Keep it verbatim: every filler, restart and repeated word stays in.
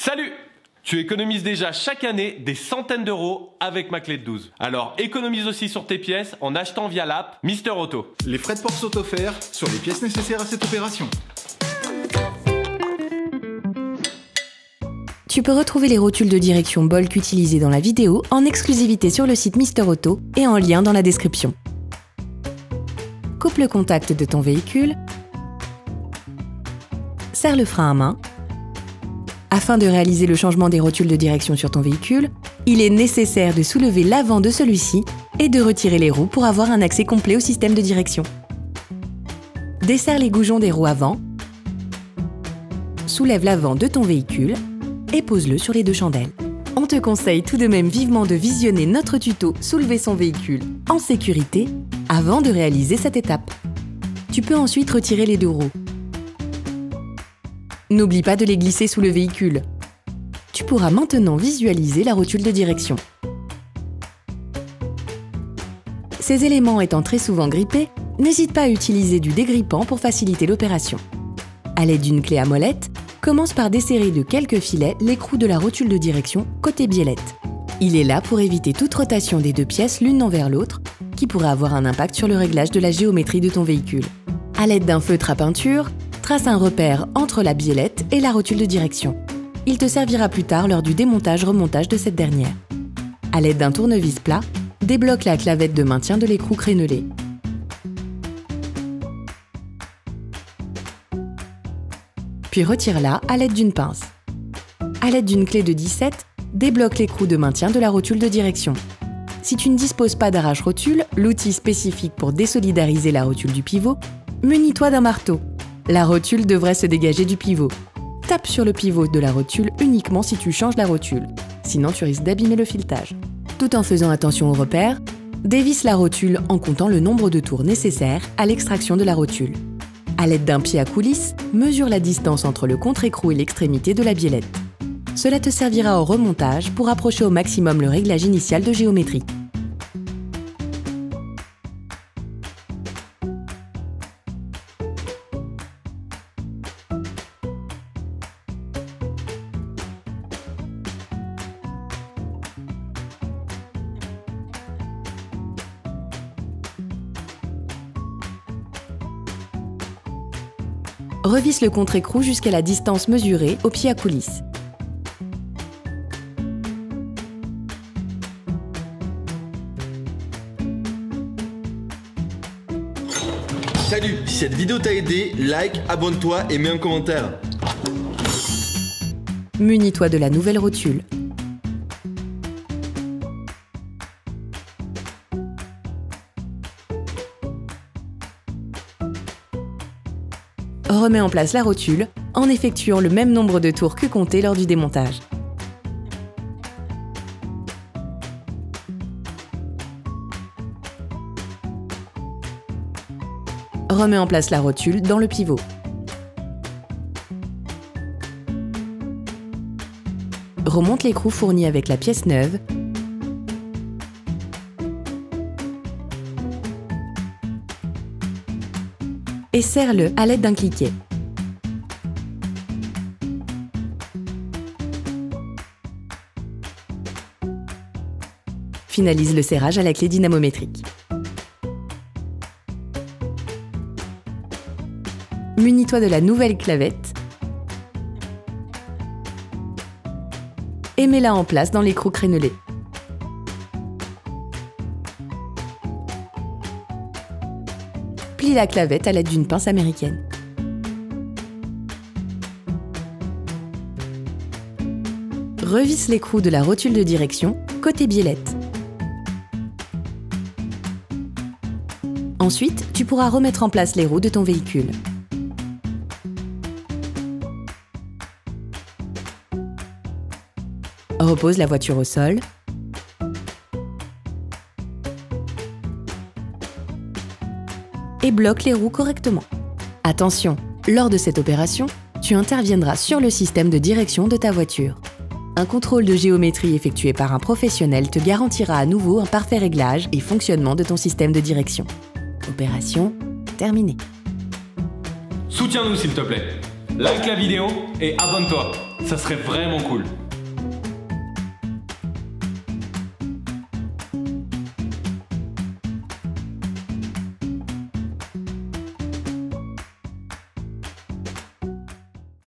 Salut! Tu économises déjà chaque année des centaines d'euros avec ma clé de douze. Alors économise aussi sur tes pièces en achetant via l'app Mister Auto. Les frais de port sont offerts sur les pièces nécessaires à cette opération. Tu peux retrouver les rotules de direction Bolk utilisés dans la vidéo en exclusivité sur le site Mister Auto et en lien dans la description. Coupe le contact de ton véhicule. Serre le frein à main. Afin de réaliser le changement des rotules de direction sur ton véhicule, il est nécessaire de soulever l'avant de celui-ci et de retirer les roues pour avoir un accès complet au système de direction. Desserre les goujons des roues avant, soulève l'avant de ton véhicule et pose-le sur les deux chandelles. On te conseille tout de même vivement de visionner notre tuto « Soulever son véhicule en sécurité » avant de réaliser cette étape. Tu peux ensuite retirer les deux roues. N'oublie pas de les glisser sous le véhicule. Tu pourras maintenant visualiser la rotule de direction. Ces éléments étant très souvent grippés, n'hésite pas à utiliser du dégrippant pour faciliter l'opération. À l'aide d'une clé à molette, commence par desserrer de quelques filets l'écrou de la rotule de direction côté biellette. Il est là pour éviter toute rotation des deux pièces l'une envers l'autre, qui pourrait avoir un impact sur le réglage de la géométrie de ton véhicule. À l'aide d'un feutre à peinture, trace un repère entre la biellette et la rotule de direction. Il te servira plus tard lors du démontage-remontage de cette dernière. À l'aide d'un tournevis plat, débloque la clavette de maintien de l'écrou crénelé. Puis retire-la à l'aide d'une pince. À l'aide d'une clé de dix-sept, débloque l'écrou de maintien de la rotule de direction. Si tu ne disposes pas d'arrache-rotule, l'outil spécifique pour désolidariser la rotule du pivot, munis-toi d'un marteau. La rotule devrait se dégager du pivot. Tape sur le pivot de la rotule uniquement si tu changes la rotule, sinon tu risques d'abîmer le filetage. Tout en faisant attention aux repères, dévisse la rotule en comptant le nombre de tours nécessaires à l'extraction de la rotule. À l'aide d'un pied à coulisse, mesure la distance entre le contre-écrou et l'extrémité de la biellette. Cela te servira au remontage pour approcher au maximum le réglage initial de géométrie. Revisse le contre-écrou jusqu'à la distance mesurée au pied à coulisse. Salut, si cette vidéo t'a aidé, like, abonne-toi et mets un commentaire. Munis-toi de la nouvelle rotule. Remets en place la rotule en effectuant le même nombre de tours que compté lors du démontage. Remets en place la rotule dans le pivot. Remonte l'écrou fourni avec la pièce neuve. Et serre-le à l'aide d'un cliquet. Finalise le serrage à la clé dynamométrique. Munis-toi de la nouvelle clavette et mets-la en place dans l'écrou crénelé. Plie la clavette à l'aide d'une pince américaine. Revisse l'écrou de la rotule de direction côté biellette. Ensuite, tu pourras remettre en place les roues de ton véhicule. Repose la voiture au sol. Et bloque les roues correctement. Attention, lors de cette opération, tu interviendras sur le système de direction de ta voiture. Un contrôle de géométrie effectué par un professionnel te garantira à nouveau un parfait réglage et fonctionnement de ton système de direction. Opération terminée. Soutiens-nous s'il te plaît. like la vidéo et abonne-toi. Ça serait vraiment cool.